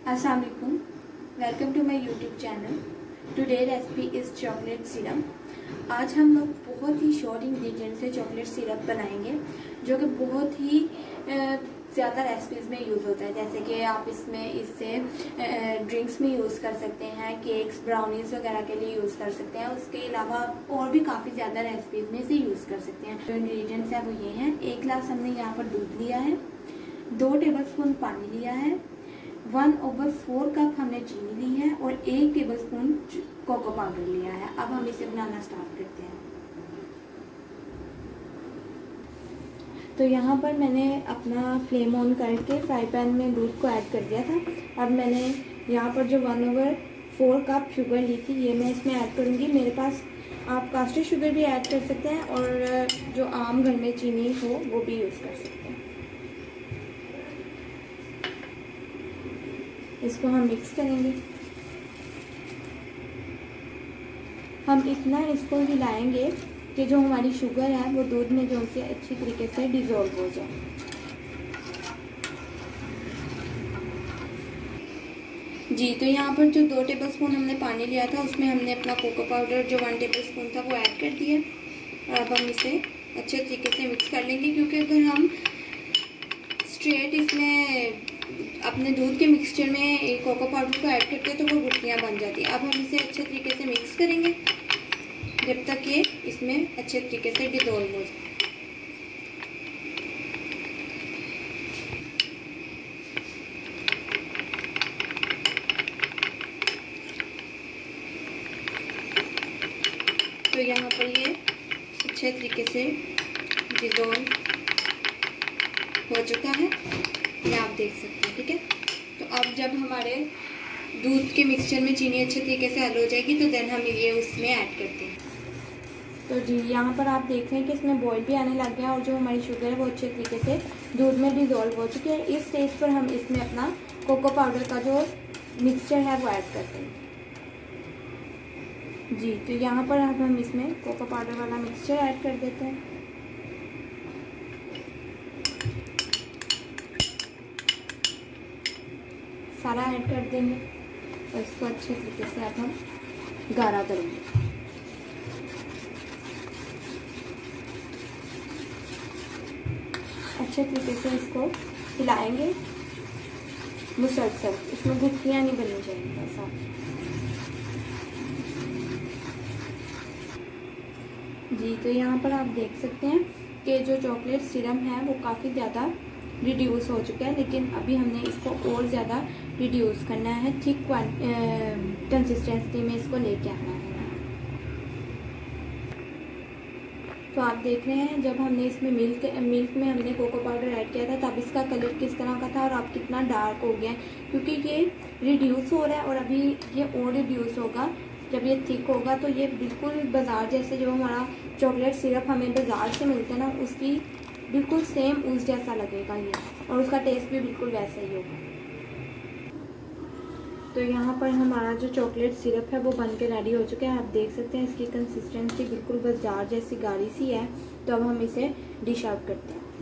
Assalamu alaikum. Welcome to my YouTube channel. Today recipe is chocolate syrup. आज हम लोग बहुत ही शॉर्ट इंग्रेडिएंट से चॉकलेट सिरप बनाएंगे जो कि बहुत ही ज़्यादा रेसिपीज़ में यूज़ होता है. जैसे कि आप इससे ड्रिंक्स में यूज़ कर सकते हैं, केक्स, ब्राउनीज वगैरह के लिए यूज़ कर सकते हैं. उसके अलावा और भी काफ़ी ज़्यादा रेसिपीज़ में से यूज़ कर सकते हैं. जो इंग्रेडिएंट्स है वो ये हैं. 1 गिलास हमने यहाँ पर दूध लिया है, 2 टेबलस्पून पानी लिया है, 1/4 कप हमने चीनी ली है और 1 टेबलस्पून कोको पाउडर लिया है. अब हम इसे बनाना स्टार्ट करते हैं. तो यहाँ पर मैंने अपना फ्लेम ऑन करके फ्राई पैन में दूध को ऐड कर दिया था. अब मैंने यहाँ पर जो 1/4 कप शुगर ली थी ये मैं इसमें ऐड करूँगी. मेरे पास आप कास्टर शुगर भी ऐड कर सकते हैं और जो आम घर में चीनी हो वो भी यूज़ कर सकते हैं. इसको हम मिक्स करेंगे. हम इतना इसको हिलाएंगे कि जो हमारी शुगर है वो दूध में जो से अच्छी तरीके से डिज़ोल्व हो जाए. जी, तो यहाँ पर जो 2 टेबलस्पून हमने पानी लिया था उसमें हमने अपना कोको पाउडर जो 1 टेबलस्पून था वो ऐड कर दिया. और अब हम इसे अच्छे तरीके से मिक्स कर लेंगे, क्योंकि अगर हम स्ट्रेट इसमें अपने दूध के मिक्सचर में कोको पाउडर को ऐड करते हैं तो वो गुठलियाँ बन जाती है. अब हम इसे अच्छे तरीके से मिक्स करेंगे जब तक ये इसमें अच्छे तरीके से डिज़ोल्व हो जाए. तो यहाँ पर ये अच्छे तरीके से डिज़ोल्व हो चुका है, ये आप देख सकते हैं. ठीक है, तो अब जब हमारे दूध के मिक्सचर में चीनी अच्छे तरीके से हल हो जाएगी तो देन हम ये उसमें ऐड करते हैं. तो जी, यहाँ पर आप देख रहे हैं कि इसमें बॉईल भी आने लग गया और जो हमारी शुगर है वो अच्छे तरीके से दूध में डिज़ोल्व हो चुकी है. इस स्टेज पर हम इसमें अपना कोको पाउडर का जो मिक्सचर है वो ऐड करते हैं. जी, तो यहाँ पर अब हम इसमें कोको पाउडर वाला मिक्सचर ऐड कर देते हैं. सारा ऐड कर देंगे और इसको अच्छे तरीके से अब हम गाढ़ा करेंगे. अच्छे तरीके से इसको हिलाएंगे मुसलसल. इसमें गुठलियाँ नहीं बननी चाहिए ऐसा. जी, तो यहाँ पर आप देख सकते हैं कि जो चॉकलेट सिरप है वो काफ़ी ज़्यादा रिड्यूस हो चुका है, लेकिन अभी हमने इसको और ज़्यादा रिड्यूस करना है. थिक कंसिस्टेंसी में इसको लेके आना है. तो आप देख रहे हैं जब हमने इसमें मिल्क में हमने कोको पाउडर ऐड किया था तब इसका कलर किस तरह का था और अब कितना डार्क हो गया है, क्योंकि ये रिड्यूस हो रहा है और अभी ये और रिड्यूस होगा. जब ये थिक होगा तो ये बिल्कुल बाज़ार जैसे जो हमारा चॉकलेट सिरप हमें बाज़ार से मिलते हैं ना उसकी बिल्कुल सेम उस जैसा लगेगा ये, और उसका टेस्ट भी बिल्कुल वैसा ही होगा. तो यहाँ पर हमारा जो चॉकलेट सिरप है वो बन के रेडी हो चुका है. आप देख सकते हैं इसकी कंसिस्टेंसी बिल्कुल बाजार जैसी गाढ़ी सी है. तो अब हम इसे डिश आउट करते हैं.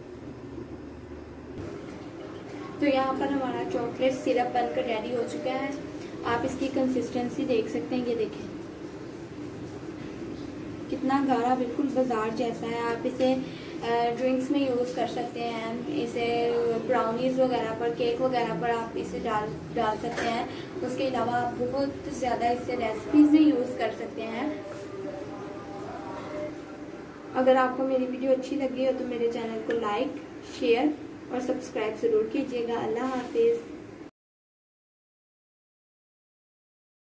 तो यहाँ पर हमारा चॉकलेट सिरप बनकर रेडी हो चुका है. आप इसकी कंसिस्टेंसी देख सकते हैं, ये देखें कितना गाढ़ा, बिल्कुल बाजार जैसा है. आप इसे ड्रिंक्स में यूज़ कर सकते हैं, इसे ब्राउनीज वगैरह पर, केक वगैरह पर आप इसे डाल सकते हैं. उसके अलावा आप बहुत ज़्यादा इसे रेसिपीज़ में यूज़ कर सकते हैं. अगर आपको मेरी वीडियो अच्छी लगी हो तो मेरे चैनल को लाइक, शेयर और सब्सक्राइब ज़रूर कीजिएगा. अल्लाह हाफिज़.